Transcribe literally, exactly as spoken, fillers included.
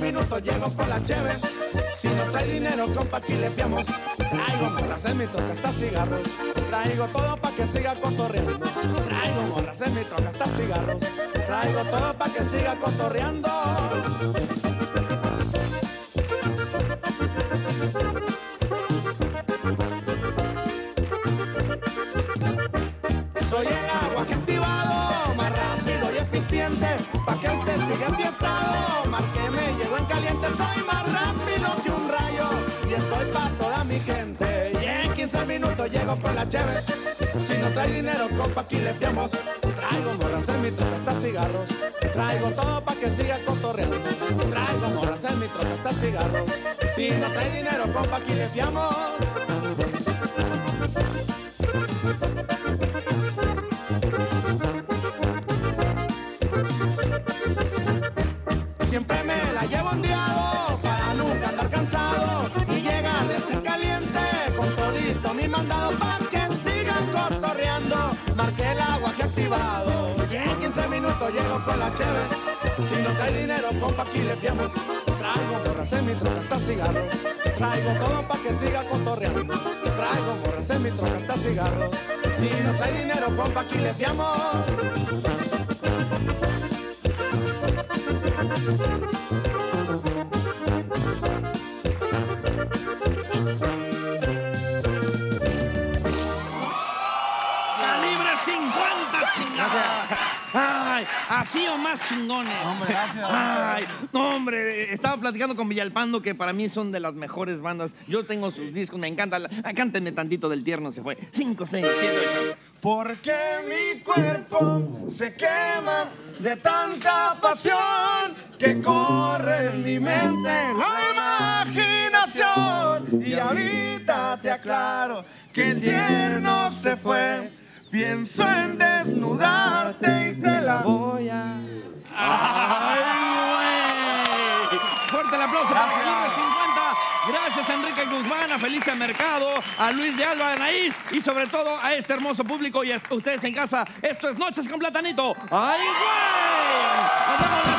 minutos llego con la cheve. Si no trae dinero, compa, aquí le fiamos. Traigo morras en mi troca hasta cigarros. Traigo todo pa' que siga cotorreando. Traigo morras en mi troca hasta cigarros. Traigo todo pa' que siga cotorreando. Soy el agua que activado, más rápido y eficiente, pa' que usted siga enfiestado. Márqueme, llego en caliente, soy más rápido que un rayo y estoy pa' toda mi gente. Y en quince minutos llego con la cheve. Si no trae dinero, compa, aquí le fiamos. Traigo morras en mi troca hasta cigarros. Traigo todo pa' que siga cotorreando. Traigo morras en mi troca hasta cigarros. Si no trae dinero, compa, aquí le fiamos. Siempre me la llevo ondeado para nunca andar cansado y llegar recién caliente con todito mi mandado pa' que sigan cotorreando. Marqué el agua que activado y en quince minutos llego con la cheve. Si no trae dinero, compa, aquí le fiamos. Traigo morras en mi troca hasta cigarros. Traigo todo pa' que siga cotorreando. Traigo morras en mi troca hasta cigarros. Si no trae dinero, compa, aquí le fiamos. Calibre cincuenta, chingada. Ay, así o más chingones. Hombre, gracias. Ay, no, hombre, estaba platicando con Villalpando que para mí son de las mejores bandas. Yo tengo sus discos, me encanta. Cántenme tantito del Tierno se fue. Cinco, seis, siete, ocho. Porque mi cuerpo se quema de tanta pasión que corre en mi mente la imaginación. Y ahorita te aclaro que el Tierno se fue. Pienso en desnudarte y te la voy a... ¡Ay, güey! Fuerte el aplauso para Calibre cincuenta. Gracias a Enrique Guzmán, a Felicia Mercado, a Luis de Alba, a Anaís y sobre todo a este hermoso público y a ustedes en casa. Esto es Noches con Platanito. ¡Ay, güey! Nos vemos.